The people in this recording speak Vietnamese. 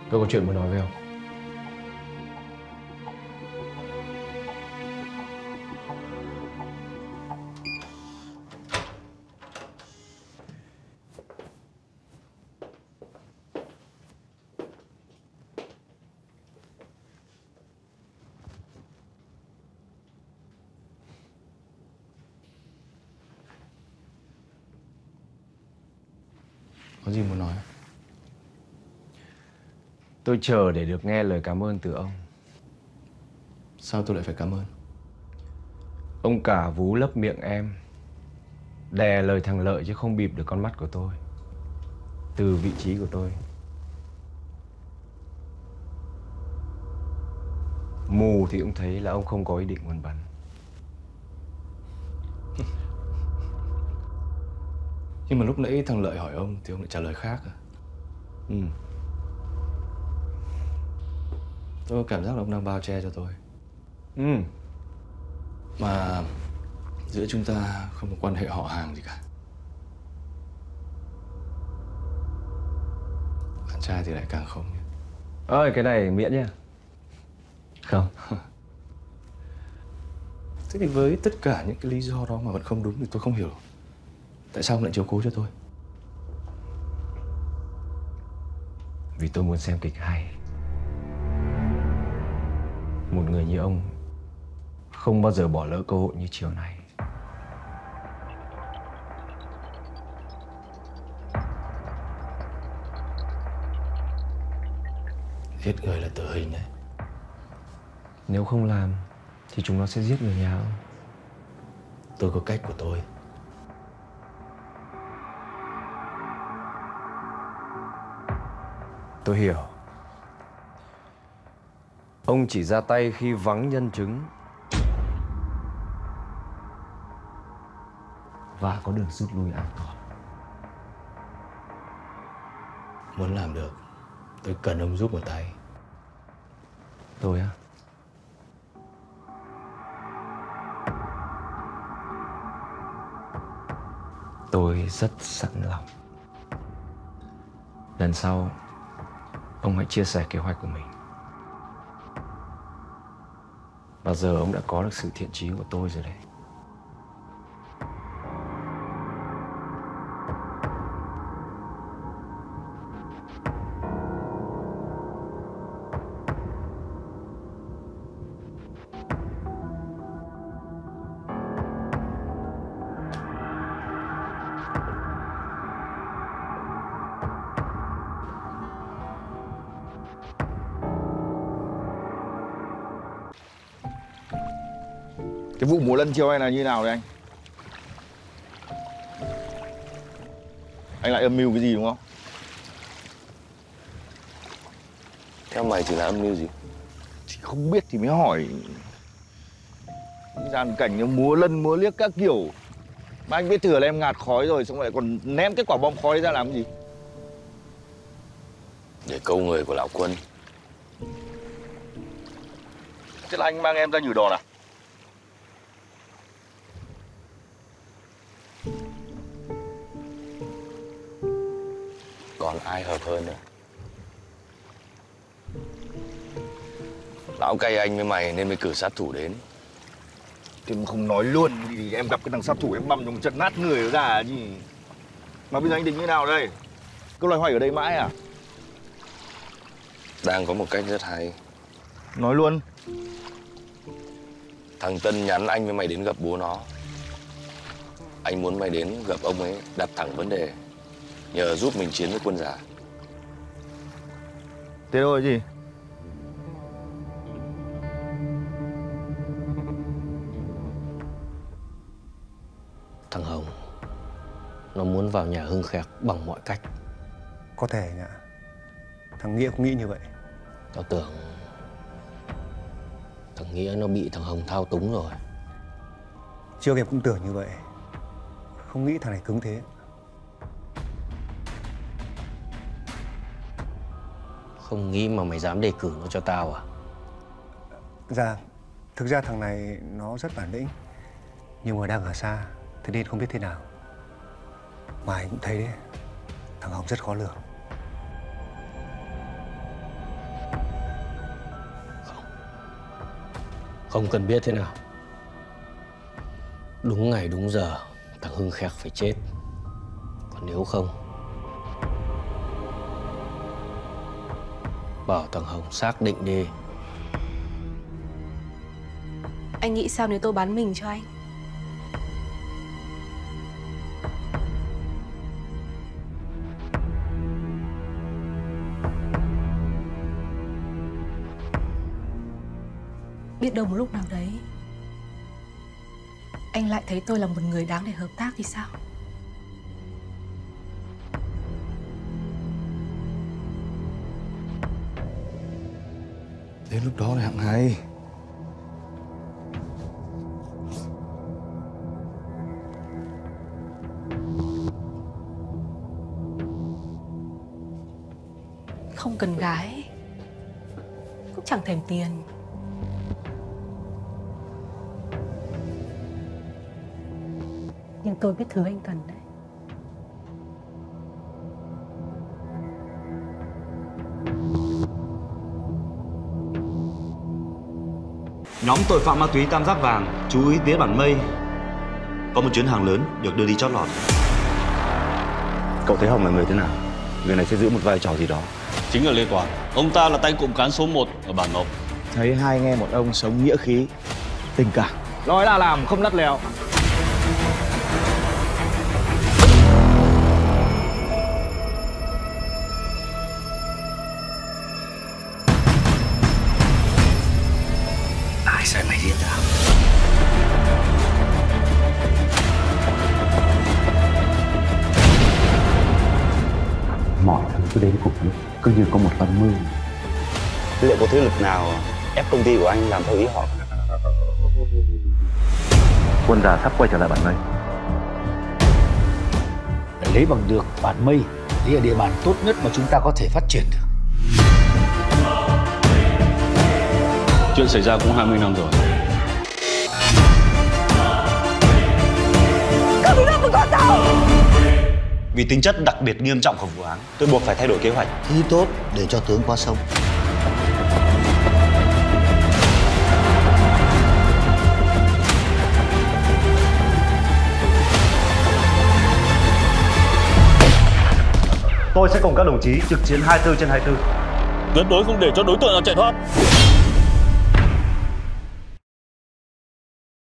Tôi có chuyện muốn nói với ông. Có gì muốn nói? Tôi chờ để được nghe lời cảm ơn từ ông. Sao tôi lại phải cảm ơn? Ông cả vú lấp miệng em, đè lời thằng Lợi chứ không bịp được con mắt của tôi. Từ vị trí của tôi. Mù thì cũng thấy là ông không có ý định buồn bắn. Nhưng mà lúc nãy thằng Lợi hỏi ông thì ông lại trả lời khác à? Ừ. Tôi có cảm giác là ông đang bao che cho tôi. Ừ. Mà giữa chúng ta không có quan hệ họ hàng gì cả. Bạn trai thì lại càng không. Ơi, cái này miễn nhá. Không. Thế thì với tất cả những cái lý do đó mà vẫn không đúng thì tôi không hiểu tại sao ông lại chiếu cố cho tôi. Vì tôi muốn xem kịch hay. Một người như ông không bao giờ bỏ lỡ cơ hội như chiều nay. Giết người là tử hình đấy. Nếu không làm thì chúng nó sẽ giết người nhà ông. Tôi có cách của tôi. Tôi hiểu. Ông chỉ ra tay khi vắng nhân chứng và có đường rút lui an toàn. Muốn làm được, tôi cần ông giúp một tay. Tôi á? Tôi rất sẵn lòng. Lần sau, ông hãy chia sẻ kế hoạch của mình. Và giờ ông đã có được sự thiện chí của tôi rồi đấy. Cái vụ múa lân chiêu này là như nào đấy anh? Anh lại âm mưu cái gì đúng không? Theo mày thì là âm mưu gì? Thì không biết thì mới hỏi. Dàn cảnh như múa lân múa liếc các kiểu. Mà anh biết thừa là em ngạt khói rồi, xong lại còn ném cái quả bom khói ra làm gì? Để câu người của lão Quân. Thế là anh mang em ra nhử đòn à? Còn ai hợp hơn nữa. Lão cay anh với mày nên mới cử sát thủ đến. Thì mà không nói luôn thì em gặp cái thằng sát thủ em băm trong chân nát người nó ra gì. Mà bây giờ anh định như nào đây? Cứ loay hoay ở đây mãi à? Đang có một cách rất hay. Nói luôn. Thằng Tân nhắn anh với mày đến gặp bố nó. Anh muốn mày đến gặp ông ấy đặt thẳng vấn đề, nhờ giúp mình chiến với Quân già. Thế thôi gì? Thằng Hồng nó muốn vào nhà Hưng Khẹt bằng mọi cách. Có thể nhỉ. Thằng Nghĩa cũng nghĩ như vậy. Tao tưởng thằng Nghĩa nó bị thằng Hồng thao túng rồi. Trước em cũng tưởng như vậy. Không nghĩ thằng này cứng thế. Không nghĩ mà mày dám đề cử nó cho tao à? Dạ, thực ra thằng này nó rất bản lĩnh. Nhưng mà đang ở xa, thế nên không biết thế nào. Mà anh cũng thấy đấy, thằng Hồng rất khó lường. Không cần biết thế nào. Đúng ngày đúng giờ thằng Hưng Khẹt phải chết. Còn nếu không, bảo thằng Hồng xác định đi. Anh nghĩ sao nếu tôi bán mình cho anh? Biết đâu một lúc nào đấy anh lại thấy tôi là một người đáng để hợp tác thì sao? Đến lúc đó là hạng hay. Không cần gái, cũng chẳng thèm tiền. Nhưng tôi biết thứ anh cần đấy. Nhóm tội phạm ma túy Tam Giác Vàng chú ý tía Bản Mây. Có một chuyến hàng lớn được đưa đi chót lọt. Cậu thấy Hồng là người thế nào? Người này sẽ giữ một vai trò gì đó. Chính là Lê Toàn. Ông ta là tay cộng cán số 1 ở Bản Mộc. Thấy hai anh em một ông sống nghĩa khí, tình cảm. Nói là làm không lắt léo. Ai sai mày giết tao? Mọi thứ cứ đến cục lúc, cứ như có một âm mưu. Liệu có thế lực nào ép công ty của anh làm theo ý họ? Quân già sắp quay trở lại Bản Mây. Để lấy bằng được Bản Mây, đây là địa bàn tốt nhất mà chúng ta có thể phát triển được. Chuyện xảy ra cũng 20 năm rồi. Vì tính chất đặc biệt nghiêm trọng của vụ án, tôi buộc phải thay đổi kế hoạch. Thứ tốt để cho tướng qua sông. Tôi sẽ cùng các đồng chí trực chiến 24/24. Tuyệt đối không để cho đối tượng nào chạy thoát.